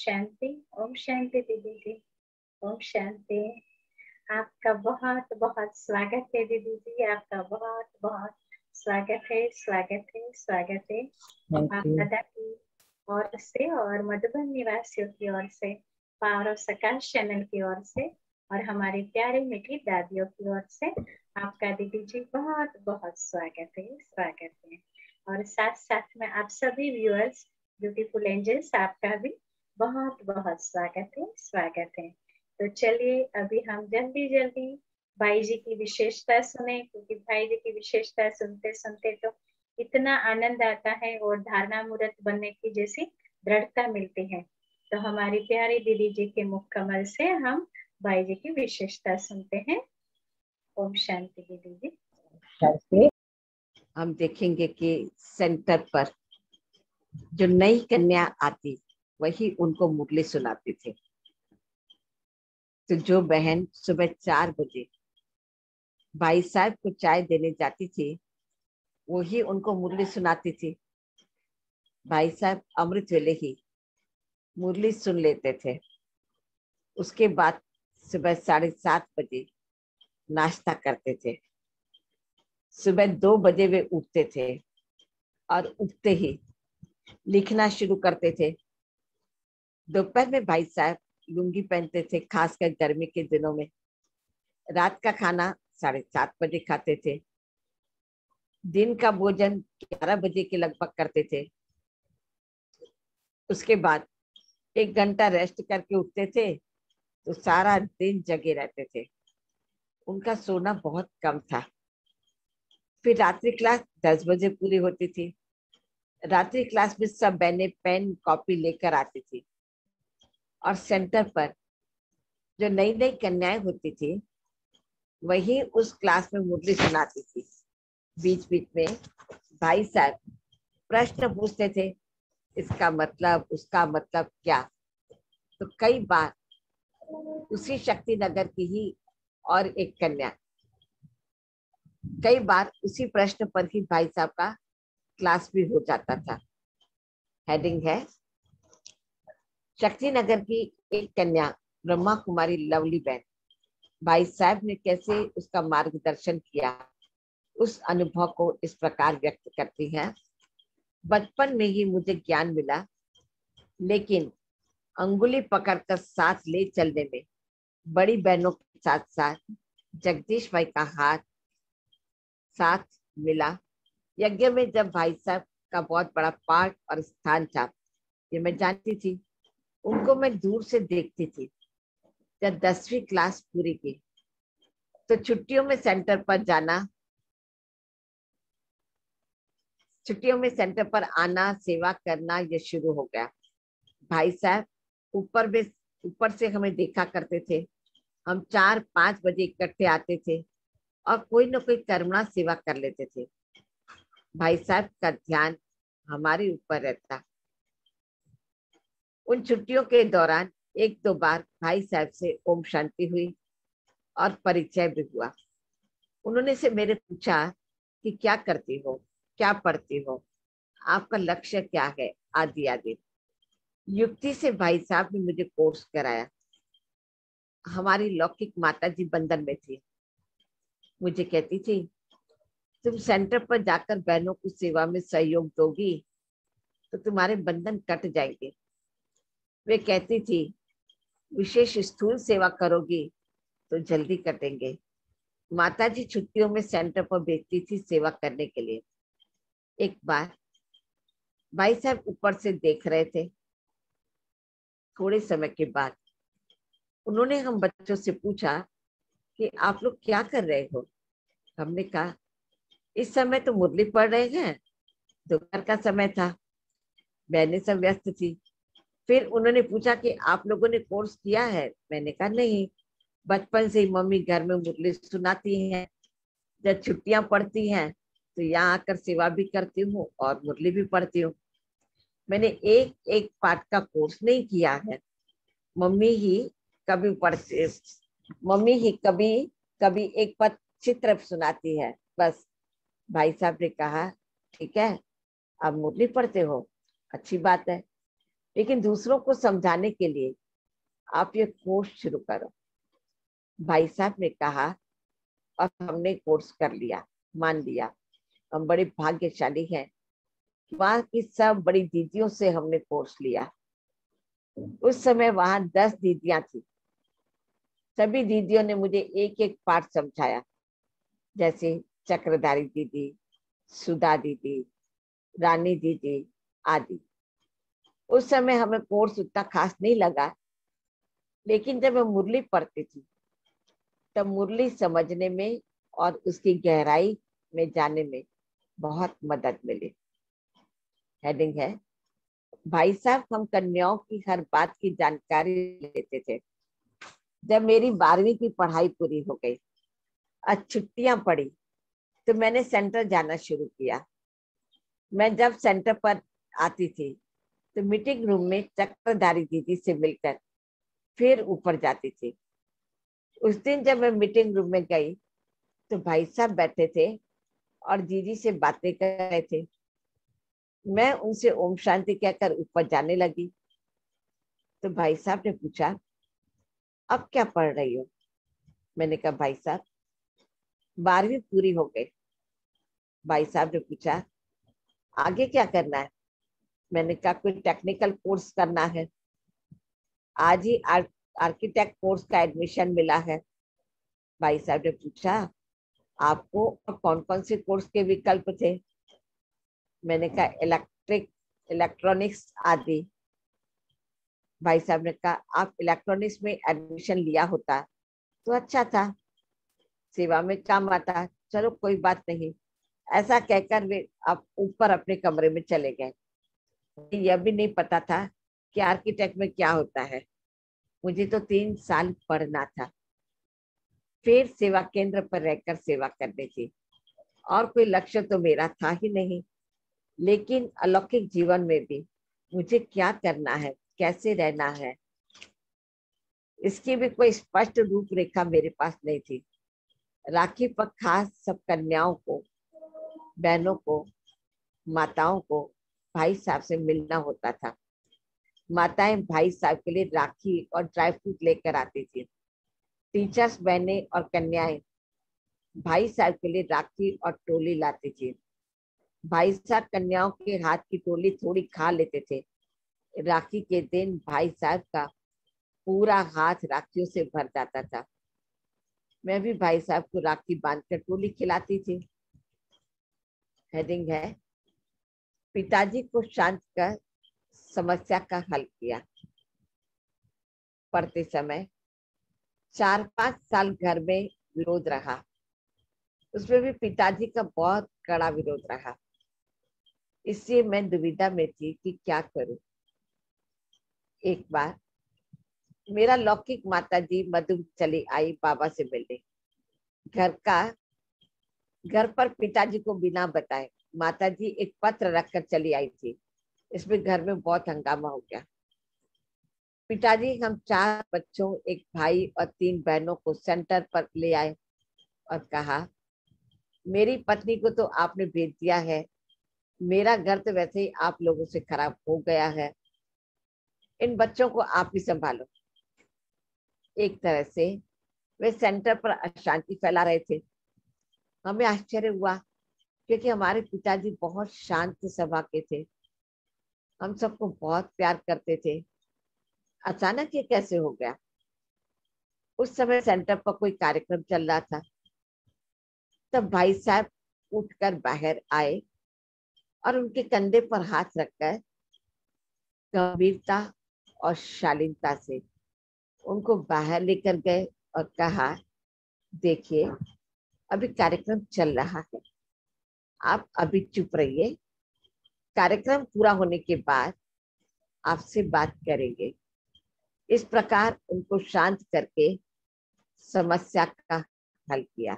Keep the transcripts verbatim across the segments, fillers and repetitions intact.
शांति। ओम शांति दीदी जी। ओम शांति। आपका बहुत बहुत स्वागत है दीदी जी, आपका बहुत बहुत स्वागत है, स्वागत है, स्वागत है। आप दादा की ओर से और मधुबन निवासियों की ओर से, पावर ऑफ सकाश चैनल की ओर से और हमारी प्यारी मीठी दादियों की ओर से आपका दीदी जी बहुत बहुत स्वागत है, स्वागत है। और साथ साथ में आप सभी व्यूअर्स, ब्यूटीफुल एंजल्स, आपका भी बहुत बहुत स्वागत है, स्वागत है। तो चलिए अभी हम जल्दी जल्दी भाई जी की विशेषता सुने, क्योंकि भाई जी की विशेषता सुनते सुनते तो इतना आनंद आता है और धारणा मूर्त बनने की जैसी दृढ़ता मिलती है। तो हमारी प्यारी दीदी जी के मुख कमल से हम भाई जी की विशेषता सुनते हैं। ओम शांति दीदी जी। हम देखेंगे कि सेंटर पर जो नई कन्या आती वही उनको मुरली सुनाती थी। तो जो बहन सुबह चार बजे भाई साहब को चाय देने जाती थी वही उनको मुरली सुनाती थी। भाई साहब अमृत वेले ही मुरली सुन लेते थे। उसके बाद सुबह साढ़े सात बजे नाश्ता करते थे। सुबह दो बजे वे उठते थे और उठते ही लिखना शुरू करते थे। दोपहर में भाई साहब लुंगी पहनते थे, खासकर गर्मी के दिनों में। रात का खाना साढ़े सात बजे खाते थे। दिन का भोजन ग्यारह बजे के लगभग करते थे। उसके बाद एक घंटा रेस्ट करके उठते थे तो सारा दिन जगे रहते थे। उनका सोना बहुत कम था। फिर रात्रि क्लास दस बजे पूरी होती थी। रात्रि क्लास में सब बहनें पेन कॉपी लेकर आती थी और सेंटर पर जो नई नई कन्याएं होती थी वही उस क्लास में मुरली सुनाती थी। बीच बीच में भाई साहब प्रश्न पूछते थे, इसका मतलब, उसका मतलब क्या। तो कई बार उसी शक्ति नगर की ही और एक कन्या, कई बार उसी प्रश्न पर ही भाई साहब का क्लास भी हो जाता था। हेडिंग है, शक्ति नगर की एक कन्या ब्रह्मा कुमारी लवली बहन, भाई साहब ने कैसे उसका मार्गदर्शन किया उस अनुभव को इस प्रकार व्यक्त करती है। बचपन में ही मुझे ज्ञान मिला, लेकिन अंगुली पकड़कर साथ ले चलने में बड़ी बहनों के साथ साथ जगदीश भाई का हाथ साथ मिला। यज्ञ में जब भाई साहब का बहुत बड़ा पाठ और स्थान था, ये मैं जानती थी। उनको मैं दूर से देखती थी। जब दसवीं क्लास पूरी की तो छुट्टियों में सेंटर पर जाना, छुट्टियों में सेंटर पर आना, सेवा करना, ये शुरू हो गया। भाई साहब ऊपर में ऊपर से हमें देखा करते थे। हम चार पांच बजे इकट्ठे आते थे और कोई ना कोई कर्मणा सेवा कर लेते थे। भाई साहब का ध्यान हमारे ऊपर रहता। उन छुट्टियों के दौरान एक दो बार भाई साहब से ओम शांति हुई और परिचय भी हुआ। उन्होंने से मेरे पूछा कि क्या करती हो, क्या पढ़ती हो, आपका लक्ष्य क्या है, आदि आदि। युक्ति से भाई साहब ने मुझे कोर्स कराया। हमारी लौकिक माता जी बंधन में थी। मुझे कहती थी, तुम सेंटर पर जाकर बहनों की सेवा में सहयोग दोगी तो तुम्हारे बंधन कट जाएंगे। वे कहती थी, विशेष स्थूल सेवा करोगी तो जल्दी कटेंगे। माताजी छुट्टियों में सेंटर पर भेजती थी सेवा करने के लिए। एक बार भाई साहब ऊपर से देख रहे थे। थोड़े समय के बाद उन्होंने हम बच्चों से पूछा कि आप लोग क्या कर रहे हो। हमने कहा, इस समय तो मुरली पढ़ रहे हैं, दोपहर का समय था, बहनें सब व्यस्त थी। फिर उन्होंने पूछा कि आप लोगों ने कोर्स किया है। मैंने कहा नहीं, बचपन से ही मम्मी घर में मुरली सुनाती हैं। जब छुट्टियां पड़ती हैं तो यहाँ आकर सेवा भी करती हूँ और मुरली भी पढ़ती हूँ। मैंने एक एक पाठ का कोर्स नहीं किया है। मम्मी ही कभी पढ़ते मम्मी ही कभी कभी एक पद चित्र सुनाती है, बस। भाई साहब ने कहा, ठीक है, आप मुरली पढ़ते हो, अच्छी बात है। लेकिन दूसरों को समझाने के लिए आप ये कोर्स शुरू करो। भाई साहब ने कहा और हमने कोर्स कर लिया, मान लिया। हम बड़े भाग्यशाली हैं, वहां की सब बड़ी दीदियों से हमने कोर्स लिया। उस समय वहां दस दीदियां थी। सभी दीदियों ने मुझे एक एक पाठ समझाया, जैसे चक्रधारी दीदी, सुधा दीदी, रानी दीदी आदि। उस समय हमें कोर्स उतना खास नहीं लगा, लेकिन जब मैं मुरली पढ़ती थी तब मुरली समझने में और उसकी गहराई में जाने में बहुत मदद मिली। हेडिंग है, भाई साहब हम कन्याओं की हर बात की जानकारी लेते थे। जब मेरी बारहवीं की पढ़ाई पूरी हो गई, आज छुट्टियां पड़ी, तो मैंने सेंटर जाना शुरू किया। मैं जब सेंटर पर आती थी तो मीटिंग रूम में चक्रधारी दीदी से मिलकर फिर ऊपर जाती थी। उस दिन जब मैं मीटिंग रूम में गई तो भाई साहब बैठे थे और दीदी से बातें कर रहे थे। मैं उनसे ओम शांति कहकर ऊपर जाने लगी तो भाई साहब ने पूछा, अब क्या पढ़ रही हो? मैंने कहा, भाई साहब बारहवीं पूरी हो गई। भाई साहब ने पूछा, आगे क्या करना है? मैंने कहा, कोई टेक्निकल कोर्स करना है। आज ही आर, आर्किटेक्ट कोर्स का एडमिशन मिला है। भाई साहब ने पूछा, आपको कौन कौन से कोर्स के विकल्प थे? मैंने कहा, इलेक्ट्रिक, इलेक्ट्रॉनिक्स आदि। भाई साहब ने कहा, आप इलेक्ट्रॉनिक्स में एडमिशन लिया होता तो अच्छा था, सेवा में काम आता। चलो कोई बात नहीं। ऐसा कहकर वे आप ऊपर अपने कमरे में चले गए। यह भी नहीं पता था कि आर्किटेक्ट में क्या होता है। मुझे तो तीन साल पढ़ना था, फिर सेवा केंद्र पर रहकर सेवा करनी थी, और कोई लक्ष्य तो मेरा था ही नहीं। लेकिन अलौकिक जीवन में भी मुझे क्या करना है, कैसे रहना है, इसकी भी कोई स्पष्ट रूपरेखा मेरे पास नहीं थी। राखी पर खास सब कन्याओं को, बहनों को, माताओं को भाई साहब से मिलना होता था। माताएं भाई साहब के लिए राखी और ड्राई फ्रूट लेकर आती थी। टीचर्स बहनें और कन्याएं भाई साहब के लिए राखी और टोली लाती थी। भाई साहब कन्याओं के हाथ की टोली थोड़ी खा लेते थे। राखी के दिन भाई साहब का पूरा हाथ राखियों से भर जाता था। मैं भी भाई साहब को राखी बांधकर टोली खिलाती थी। हेडिंग है, पिताजी को शांत कर समस्या का हल किया। पढ़ते समय चार पांच साल घर में विरोध रहा, उसमें भी पिताजी का बहुत कड़ा विरोध रहा। इसलिए मैं दुविधा में थी कि क्या करूं। एक बार मेरा लौकिक माता जी मधु चली आई बाबा से मिलने। घर का घर पर पिताजी को बिना बताए माता जी एक पत्र रखकर चली आई थी। इसमें घर में बहुत हंगामा हो गया। पिताजी हम चार बच्चों, एक भाई और तीन बहनों को सेंटर पर ले आए और कहा, मेरी पत्नी को तो आपने भेज दिया है, मेरा घर तो वैसे ही आप लोगों से खराब हो गया है, इन बच्चों को आप ही संभालो। एक तरह से वे सेंटर पर अशांति फैला रहे थे। हमें आश्चर्य हुआ क्योंकि हमारे पिताजी बहुत शांत स्वभाव के थे, हम सबको बहुत प्यार करते थे। अचानक ये कैसे हो गया? उस समय सेंटर पर कोई कार्यक्रम चल रहा था। तब भाई साहब उठकर बाहर आए और उनके कंधे पर हाथ रखकर गंभीरता और शालीनता से उनको बाहर लेकर गए और कहा, देखिए अभी कार्यक्रम चल रहा है, आप अभी चुप रहिए, कार्यक्रम पूरा होने के बाद आपसे बात करेंगे। इस प्रकार उनको शांत करके समस्या का हल किया।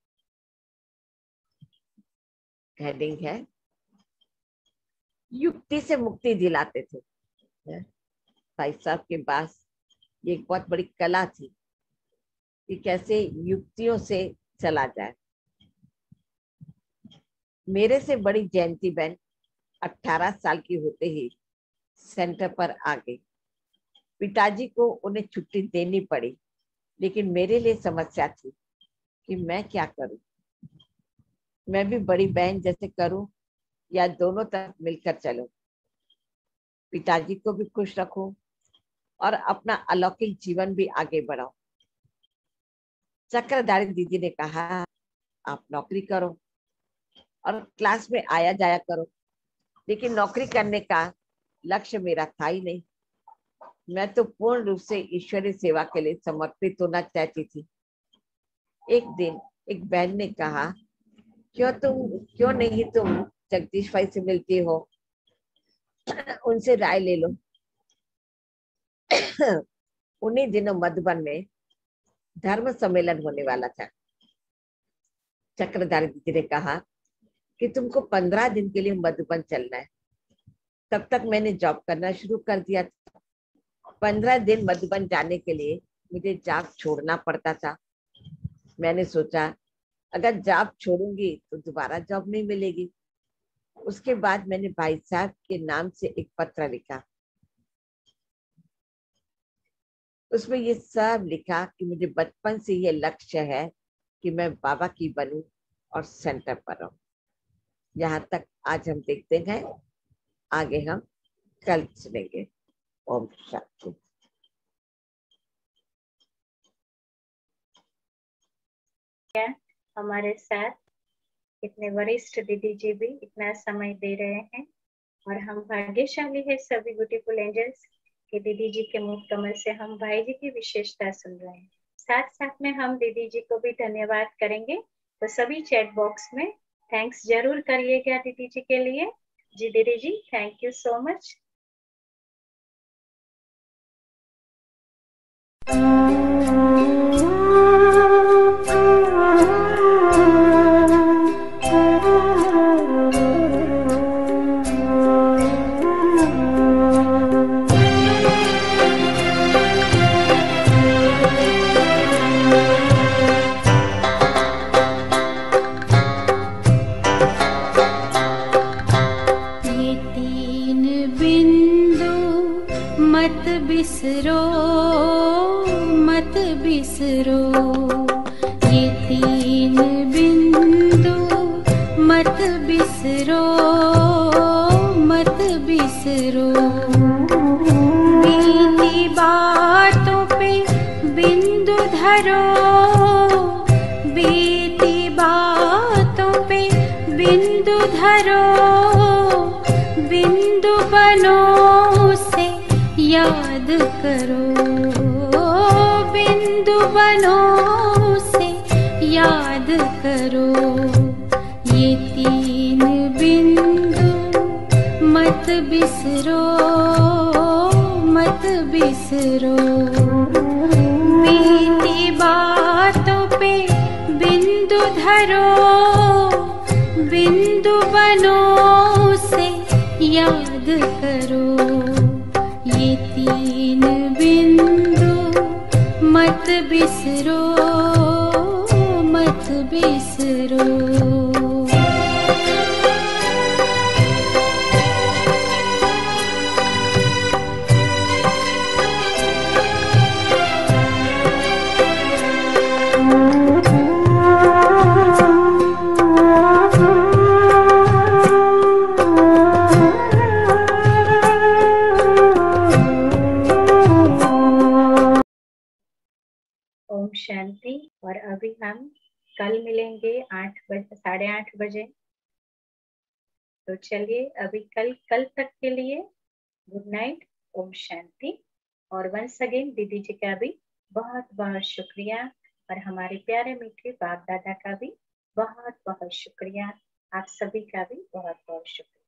हेडिंग है, युक्ति से मुक्ति दिलाते थे। भाई साहब के पास ये एक बहुत बड़ी कला थी कि कैसे युक्तियों से चला जाए। मेरे से बड़ी जयंती बहन अठारह साल की होते ही सेंटर पर आ गई। पिताजी को उन्हें छुट्टी देनी पड़ी, लेकिन मेरे लिए समस्या थी कि मैं क्या करूं। मैं भी बड़ी बहन जैसे करूं या दोनों तरफ मिलकर चलूं, पिताजी को भी खुश रखूं और अपना अलौकिक जीवन भी आगे बढ़ाऊं। चक्रधारी दीदी ने कहा, आप नौकरी करो और क्लास में आया जाया करो, लेकिन नौकरी करने का लक्ष्य मेरा था ही नहीं। मैं तो पूर्ण रूप से ईश्वरीय सेवा के लिए समर्पित होना चाहती थी। एक दिन एक बहन ने कहा, क्यों तुम क्यों नहीं तुम जगदीश भाई से मिलती हो, उनसे राय ले लो। उन्हीं दिनों मधुबन में धर्म सम्मेलन होने वाला था। चक्रधारी दीदी ने कहा कि तुमको पंद्रह दिन के लिए मधुबन चलना है। तब तक मैंने जॉब करना शुरू कर दिया था। पंद्रह दिन मधुबन जाने के लिए मुझे जॉब छोड़ना पड़ता था। मैंने सोचा, अगर जॉब छोड़ूंगी तो दोबारा जॉब नहीं मिलेगी। उसके बाद मैंने भाई साहब के नाम से एक पत्र लिखा। उसमें ये सब लिखा कि मुझे बचपन से ये लक्ष्य है कि मैं बाबा की बनूं और सेंटर पर रहूं। यहाँ तक आज हम देखते हैं, आगे हम कल सुनेंगे। ओम शांति। हमारे साथ इतने वरिष्ठ दीदी जी भी इतना समय दे रहे हैं और हम भाग्यशाली है सभी ब्यूटीफुल एंजल्स कि दीदी जी के मुख कमल से हम भाई जी की विशेषता सुन रहे हैं। साथ साथ में हम दीदी जी को भी धन्यवाद करेंगे, तो सभी चैट बॉक्स में थैंक्स जरूर करिएगा दीदी जी के लिए। जी दीदी जी, थैंक यू सो मच। बिसरो मत बिसरो, ये तीन बिंदु मत बिसरो मत बिसरो। बीती बातों पे बिंदु धरो, बीती बातों पे बिंदु धरो, बिंदु बनो से याद करो, बिंदु बनो से याद करो। ये तीन बिंदु मत बिसरो मत बिसरो। बीती बातों पे बिंदु धरो, बिंदु बनो से याद करो। ये तीन बिंदु मत बिसरो मत बिसरो। शांति। और अभी हम कल मिलेंगे आठ बजे साढ़े आठ बजे। तो चलिए अभी कल कल तक के लिए गुड नाइट, ओम शांति। और वंस अगेन दीदी जी का भी बहुत बहुत शुक्रिया और हमारे प्यारे मीठे बाप दादा का भी बहुत बहुत शुक्रिया। आप सभी का भी बहुत बहुत शुक्रिया।